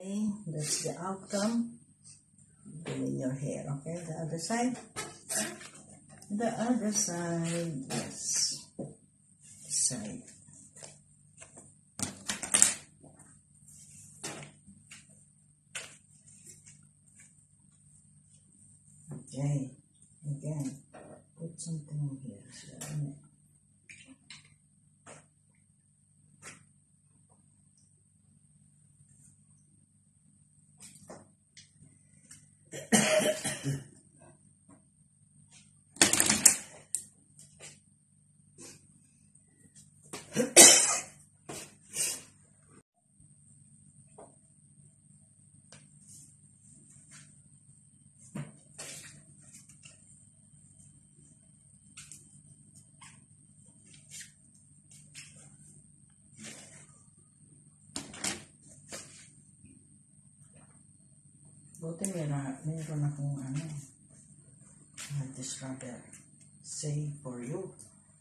Okay, that's the outcome. Doing your hair, okay? The other side. The other side, yes. Side. Okay, again, put something here. So, buti meron akong this rubber. Save for you.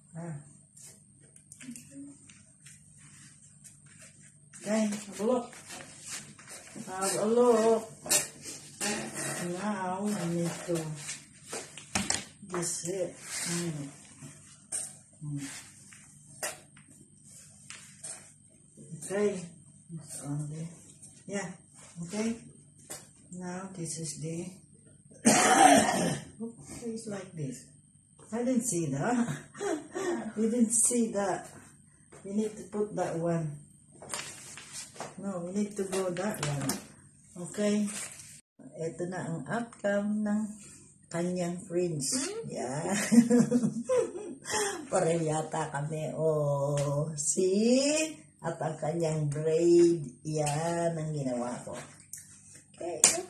Okay, have a look. Have a look. Now I need to this it. Okay. It's on there. Yeah. Okay. Now this is the it's like this. I didn't see that. You didn't see that. We need to put that one. No, we need to go that one. Okay. Ito na ang outcome ng kanyang fringe. Yeah. Pareho yata kami. Oh, see? At ang kanyang braid. Yan ang ginawa ko. Okay.